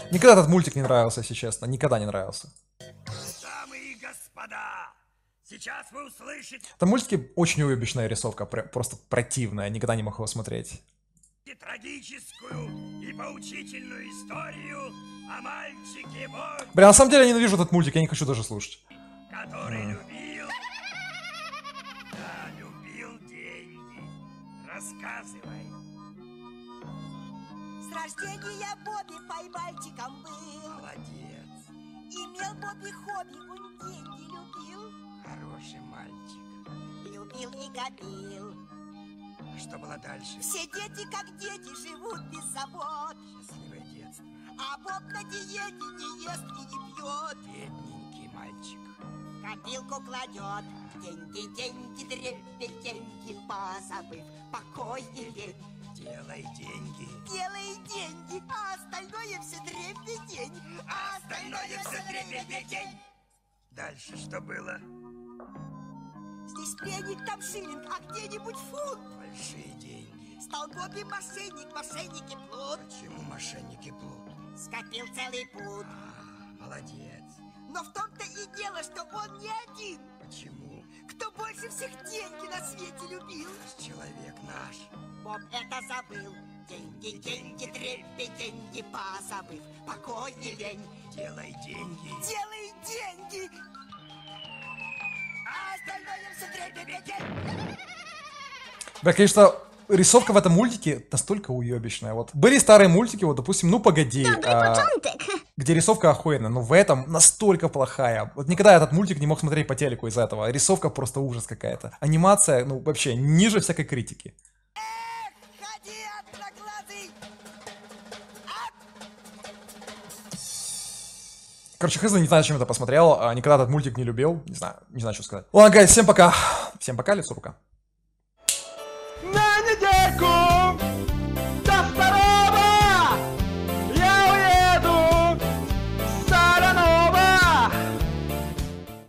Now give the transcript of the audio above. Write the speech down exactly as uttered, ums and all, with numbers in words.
Никогда этот мультик не нравился, если честно. Никогда не нравился. Дамы и господа, сейчас вы услышите Там мультики очень уебищная рисовка, просто противная, никогда не мог его смотреть. трагическую и поучительную историю о мальчике Бобби, Бля, на самом деле я ненавижу этот мультик, я не хочу даже слушать. который любил, да, любил деньги. Рассказывай. С рождения Бобби поймальчиком был. Молодец, Имел Бобби хобби, он деньги любил. хороший мальчик. Любил и копил. Что было дальше? Все дети, как дети, живут без забот. Счастливое детство. А Боб на диете не ест и не пьет. Бедненький мальчик. Копилку кладет. Деньги, деньги, дребедь, деньги, позабыв покой и лень. Делай деньги. Делай деньги, а остальное все дребедень. А остальное все дребедень. Дальше что было? Здесь пенник, там шиллинг, а где-нибудь фунт. Большие деньги. Стал Бобби мошенник, мошенники плут. Почему мошенники плут? Скопил целый пуд. А, молодец. Но в том-то и дело, что он не один. Почему? Кто больше всех деньги на свете любил? Человек наш. Боб это забыл. Деньги, деньги, трепи, деньги, позабыв покой и лень. Делай деньги. Делай деньги, а остальное все дребедень. Бля, конечно, рисовка в этом мультике настолько уебищная. Вот были старые мультики, вот, допустим, ну погоди, а, где рисовка охуенная, но в этом настолько плохая. Вот никогда этот мультик не мог смотреть по телеку из-за этого. Рисовка просто ужас какая-то. Анимация, ну вообще, ниже всякой критики. Эх, ходи, одноглазый. Короче, хз, не знаю, зачем это посмотрел, а, никогда этот мультик не любил, не знаю, не знаю, что сказать. Ладно, гайс, всем пока. Всем пока, лицо рука.